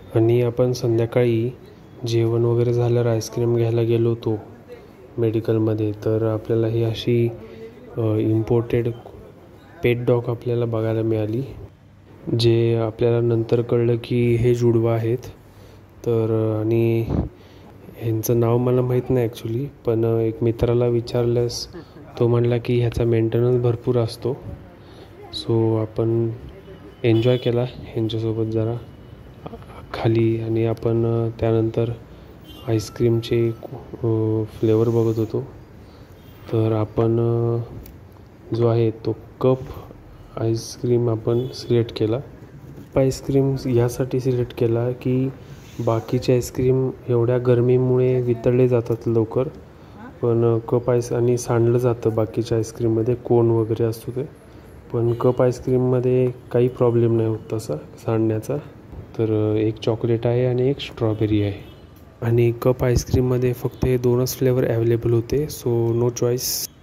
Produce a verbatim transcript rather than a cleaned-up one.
आणि आपण संध्याकाळी जेवण वगैरे झाल्यावर आईस्क्रीम घ्यायला गेलो होतो मेडिकलमध्ये, तर आपल्याला ही अशी इम्पोर्टेड पेट डॉग आपल्याला बघायला मिळाली, जे आपल्याला नंतर कळलं की हे जुडवा आहेत. तर आणि ह्यांचं नाव मला माहीत नाही ॲक्च्युली, पण एक मित्राला विचारल्यास तो म्हणला की ह्याचा मेंटेनन्स भरपूर असतो. सो आपण एन्जॉय केला ह्यांच्यासोबत जरा खाली, आणि आपण त्यानंतर आईस्क्रीमचे फ्लेवर बघत होतो. तर आपण जो आहे तो कप आईस्क्रीम आपण सिलेक्ट केला. कप आईस्क्रीम ह्यासाठी सिलेक्ट केला की बाकीचे आईस्क्रीम एवढ्या गरमीमुळे वितळले जातात लवकर, पण कप आईस आणि सांडलं जातं बाकीच्या आईस्क्रीममध्ये, कोन वगैरे असतो ते, पण कप आईस्क्रीममध्ये काही प्रॉब्लेम नाही होत तसा सांडण्याचा. तर एक चॉकलेट आहे आणि एक स्ट्रॉबेरी आहे. आणि कप आईस्क्रीममध्ये फक्त हे दोनच फ्लेवर अवेलेबल होते, सो नो चॉईस.